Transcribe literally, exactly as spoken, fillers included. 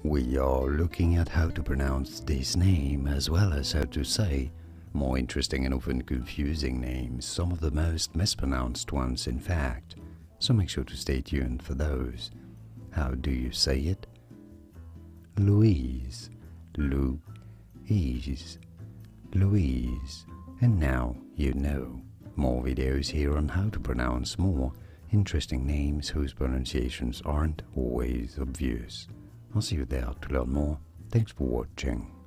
We are looking at how to pronounce this name as well as how to say more interesting and often confusing names, some of the most mispronounced ones in fact, so make sure to stay tuned for those. How do you say it? Louise, Louise, Louise, and now you know. More videos here on how to pronounce more interesting names whose pronunciations aren't always obvious. I'll see you there to learn more. Thanks for watching.